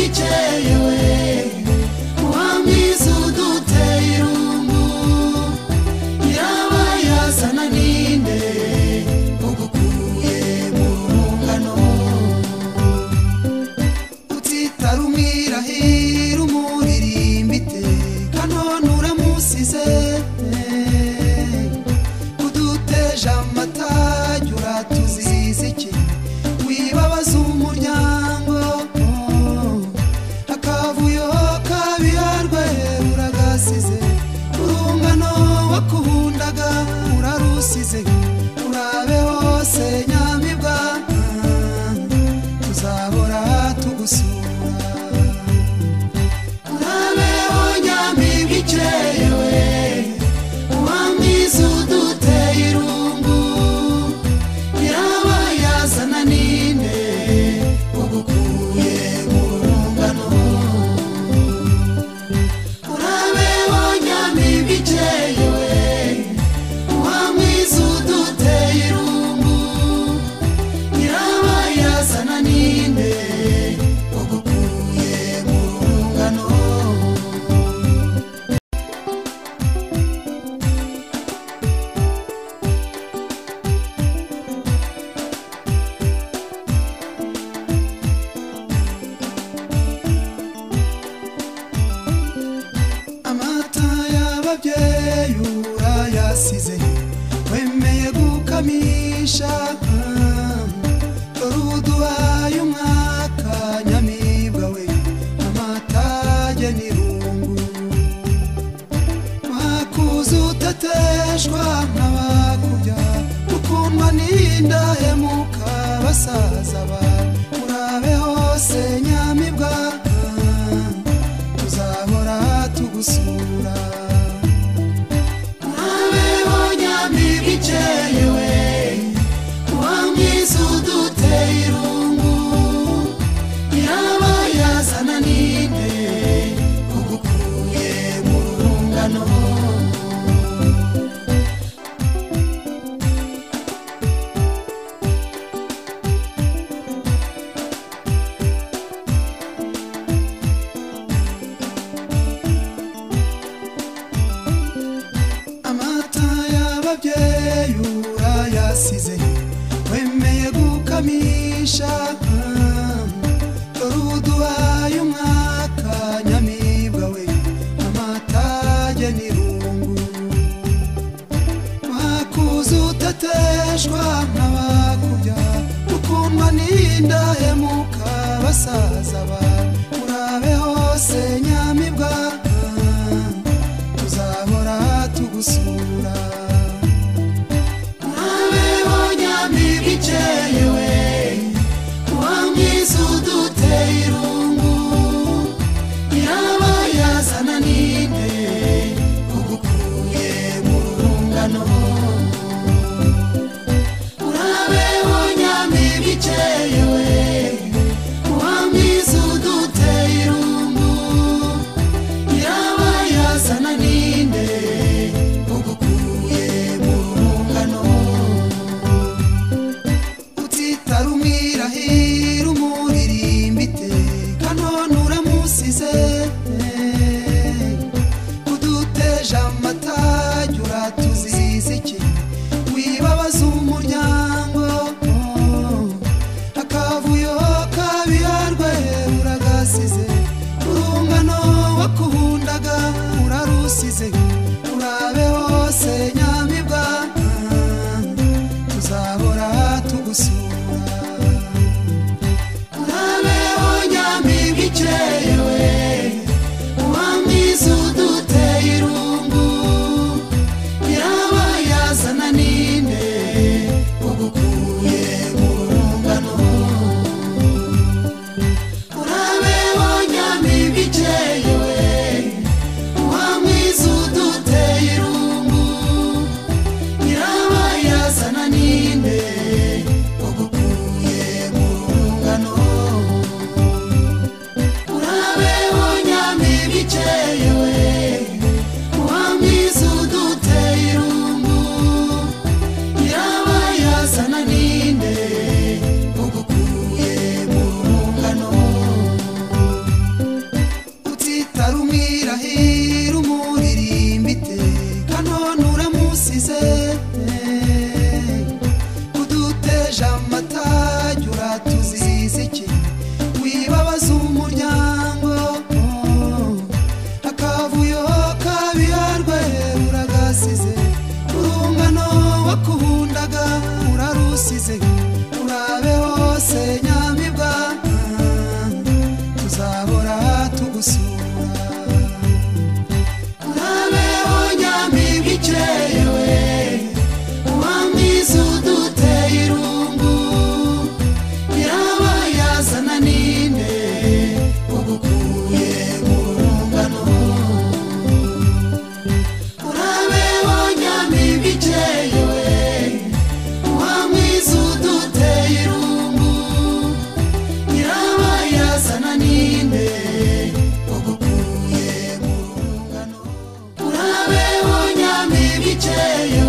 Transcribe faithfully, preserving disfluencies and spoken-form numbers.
bikeyewe wamwiza uduteye irungu nyirabayazana ninde ugukuye mu rungano utitara umwirahira umuririmba iteka none uramusize uduteje amatage uratuziza iki wibabaza umuryango akavuyo kabiharwe uragasize urungano wakuhundaga urarusize urabe hose nyamibwa tuzahora tugusura urabeho nyamibwa ikeyewe wamwiza uduteye irungu nyirabayazana ninde ugukuye mu rungano urabeho nyamibwa ikeyewe wamwiza uduteye irungu nyirabayazana ninde ugukuye mu rungano amata y'ababyeyi urayasize wemeye gukamisha dore uduhaye umwaka nyamibwa we amatage n'irungu wakuze utateshwa n'abakubya ukundwa n'indahemuka basaza bawe urabe hose nyamibwa tuzahora tugusura urabeho nyamibwa ikeyewe uzize iki wibabaza umuryango akavuyo kabiharwe uragasize urungano wakundaga urarusize urabe hose nyamibwa tuzahora tugusura urabeho nyamibwa ikeyewe uwamwiza uduteye irungu nyirabayazana ninde ugukuye mu rungano urabeho nyamibwa ikeyewe uwamwiza uduteye irungu nyirabayazana ninde ugukuye mu rungano urabeho nyamibwa ikeyewe